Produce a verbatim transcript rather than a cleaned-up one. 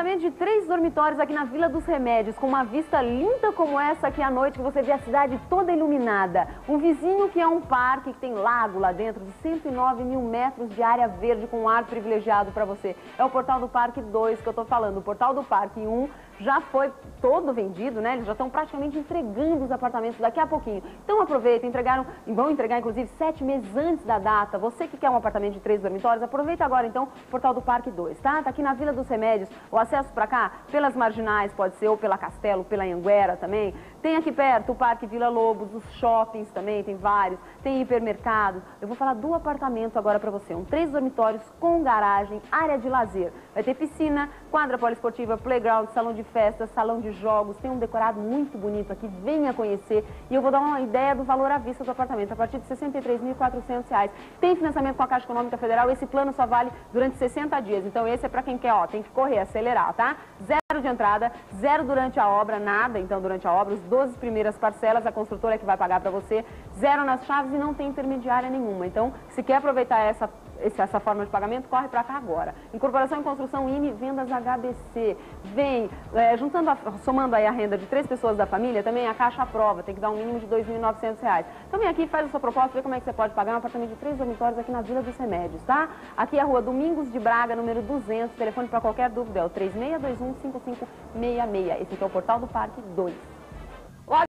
apartamento de três dormitórios aqui na Vila dos Remédios, com uma vista linda como essa aqui à noite, que você vê a cidade toda iluminada. Um vizinho que é um parque, que tem lago lá dentro, de cento e nove mil metros de área verde, com um ar privilegiado para você. É o Portal do Parque dois que eu tô falando. O Portal do Parque um já foi todo vendido, né? Eles já estão praticamente entregando os apartamentos daqui a pouquinho. Então aproveita, entregaram, e vão entregar inclusive sete meses antes da data. Você que quer um apartamento de três dormitórios, aproveita agora então o Portal do Parque dois, tá? Tá aqui na Vila dos Remédios. O acesso para cá, pelas Marginais, pode ser, ou pela Castelo, pela Anhanguera também. Tem aqui perto o Parque Vila Lobos, os shoppings também, tem vários. Tem hipermercado. Eu vou falar do apartamento agora para você. Um três dormitórios com garagem, área de lazer. Vai ter piscina, quadra poliesportiva, playground, salão de festas, salão de jogos. Tem um decorado muito bonito aqui. Venha conhecer. E eu vou dar uma ideia do valor à vista do apartamento. A partir de sessenta e três mil e quatrocentos reais. Tem financiamento com a Caixa Econômica Federal. Esse plano só vale durante sessenta dias. Então esse é para quem quer, ó, tem que correr, acelerar, tá? Zero de entrada, zero durante a obra, nada, então, durante a obra, os doze primeiras parcelas, a construtora é que vai pagar para você, zero nas chaves e não tem intermediária nenhuma. Então, se quer aproveitar essa, essa forma de pagamento, corre para cá agora. Incorporação em Construção I M E, Vendas H B C. Vem, é, juntando, a, somando aí a renda de três pessoas da família, também a Caixa aprova, tem que dar um mínimo de dois mil e novecentos reais. Então, vem aqui, faz a sua proposta, vê como é que você pode pagar um apartamento de três dormitórios aqui na Vila dos Remédios, tá? Aqui é a Rua Domingos de Braga, número duzentos, telefone para qualquer dúvida é o três seis dois um, cinco cinco seis seis. Esse aqui é o Portal do Parque dois.